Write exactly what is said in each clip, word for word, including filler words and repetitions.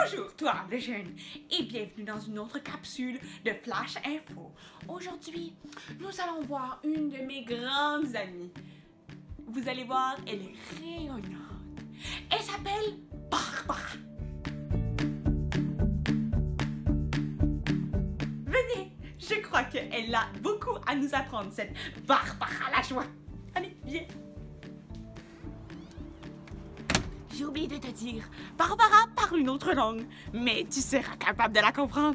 Bonjour toi le jeune et bienvenue dans une autre capsule de Flash Info. Aujourd'hui, nous allons voir une de mes grandes amies. Vous allez voir, elle est rayonnante. Elle s'appelle Barbara. Venez, je crois qu'elle a beaucoup à nous apprendre, cette Barbara Lajoie. Allez, viens. J'ai oublié de te dire, Barbara parle une autre langue, mais tu seras capable de la comprendre.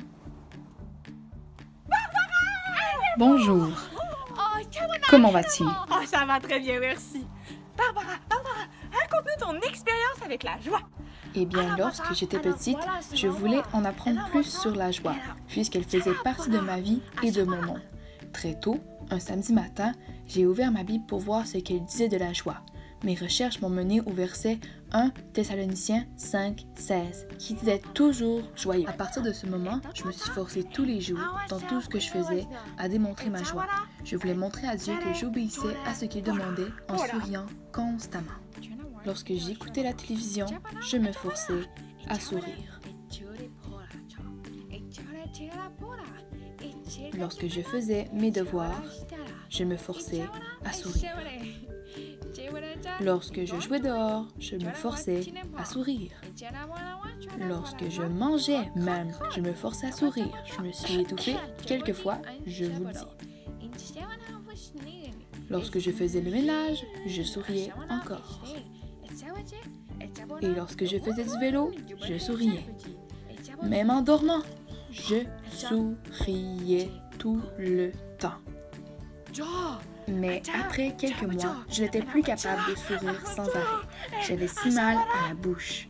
Barbara! Bonjour. Oh, Comment vas-tu? Oh, ça va très bien, merci. Barbara, Barbara, raconte-nous ton expérience avec la joie. Eh bien, lorsque j'étais petite, je voulais en apprendre plus sur la joie, puisqu'elle faisait partie de ma vie et de mon monde. Très tôt, un samedi matin, j'ai ouvert ma Bible pour voir ce qu'elle disait de la joie. Mes recherches m'ont mené au verset un Thessaloniciens cinq, seize, qui disait toujours joyeux. À partir de ce moment, je me suis forcée tous les jours, dans tout ce que je faisais, à démontrer ma joie. Je voulais montrer à Dieu que j'obéissais à ce qu'il demandait en souriant constamment. Lorsque j'écoutais la télévision, je me forçais à sourire. Lorsque je faisais mes devoirs, je me forçais à sourire. Lorsque je jouais dehors, je me forçais à sourire. Lorsque je mangeais même, je me forçais à sourire. Je me suis étouffée quelquefois, je vous le dis. Lorsque je faisais le ménage, je souriais encore. Et lorsque je faisais du vélo, je souriais. Même en dormant, je souriais tout le temps. Mais après quelques mois, je n'étais plus capable de sourire sans arrêt. J'avais si mal à la bouche.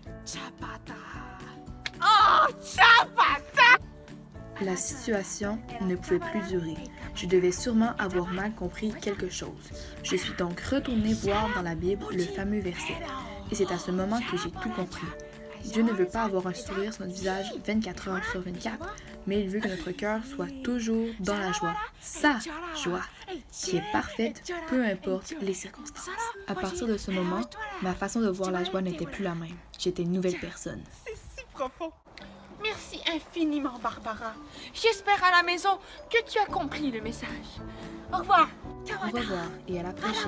Oh, Chapata! La situation ne pouvait plus durer. Je devais sûrement avoir mal compris quelque chose. Je suis donc retournée voir dans la Bible le fameux verset. Et c'est à ce moment que j'ai tout compris. Dieu ne veut pas avoir un sourire sur notre visage vingt-quatre heures sur vingt-quatre, mais il veut que notre cœur soit toujours dans la joie, sa joie, qui est parfaite, peu importe les circonstances. À partir de ce moment, ma façon de voir la joie n'était plus la même. J'étais une nouvelle personne. C'est si profond. Merci infiniment, Barbara. J'espère à la maison que tu as compris le message. Au revoir. Au revoir et à la prochaine.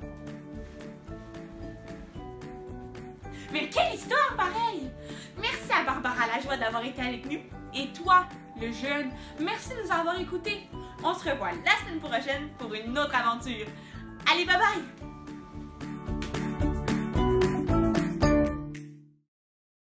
Mais quelle histoire pareille! Merci à Barbara Lajoie d'avoir été avec nous. Et toi, le jeune, merci de nous avoir écoutés. On se revoit la semaine prochaine pour une autre aventure. Allez, bye bye!